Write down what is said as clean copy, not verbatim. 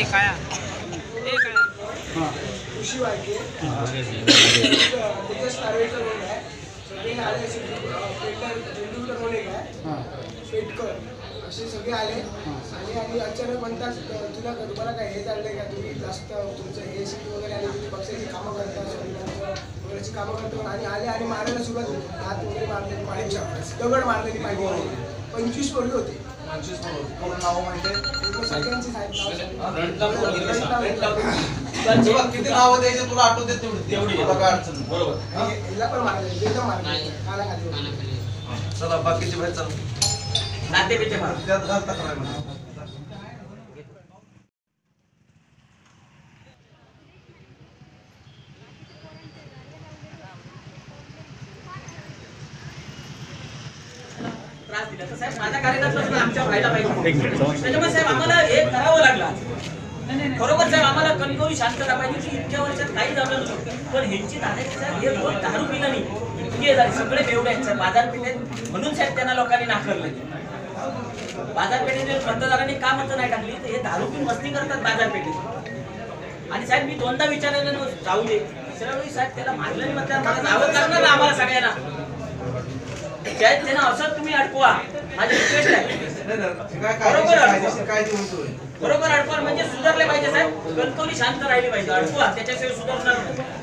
काय खुशी वाटते त्याच्या स्टारवेचा रोल आहे सगळे आले पेंटर रोल एक आहे पेटकर असे सगळे आले आणि अचानक म्हणतात तुम्हाला काय हे चाललंय का तुम्ही जास्त तुमचं हे सीट वगैरे आले तुम्ही पक्षाची कामं करता वगैरेची कामं करतो आणि आले आणि मारायला सुरुवात होती हात वगैरे मारले पाणीच्या दगड मारलेली पाणी 25 पोरं होती 25 कोण नाव माहिती सगळ्यांची किती नाव द्यायचे तुला आठवते तेवढी काय अडचण बरोबर हिला पण मारले एकदम मारले खाली चला बाकीचे बाहेर चला नाते बिते मार त्यात घाल तक्रार म्हणा त्रास दिला तर साहेब माझ्या कार्यकर्त्यांना आमच्या व्हायला पाहिजे त्याच्यामुळे साहेब आम्हाला हे करावं लागलं खरोखर साहेब आम्हाला कणकवली शांतता पाहिजे की इतक्या वर्षात काही झालं नव्हतं पण ह्यांची दादाची साहेब हे रोज दारू पिलं नाही इतके झाले सगळे बेवडे आहेत साहेब बाजारपेठेत म्हणून साहेब त्यांना लोकांनी नाकारलं बाजारपेठेत मतदारांनी का मतं नाही टाकली तर हे दारू पिऊन मस्ती करतात बाजारपेठेत आणि साहेब मी दोनदा विचारलेलं जाऊ दे तिसऱ्या वेळी साहेब त्याला मारलं नाही म्हणतात मला जावं लागणार ना आम्हाला सगळ्यांना त्यांना असं तुम्ही अडकवा माझी रिक्वेस्ट आहे बरोबर अडकवा म्हणजे सुधारले पाहिजे साहेब कणकवली शांत राहिली पाहिजे अडकवा त्याच्याशिवाय सुधारणार नाही